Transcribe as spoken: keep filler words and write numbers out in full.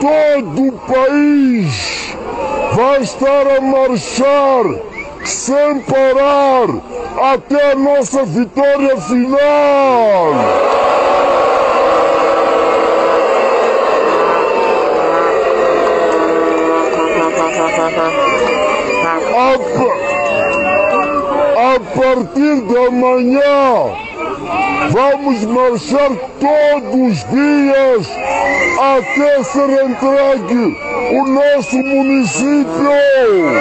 todo o país vai estar a marchar sem parar até a nossa vitória final. A, a partir de amanhã vamos marchar todos os dias até ser entregue o nosso município.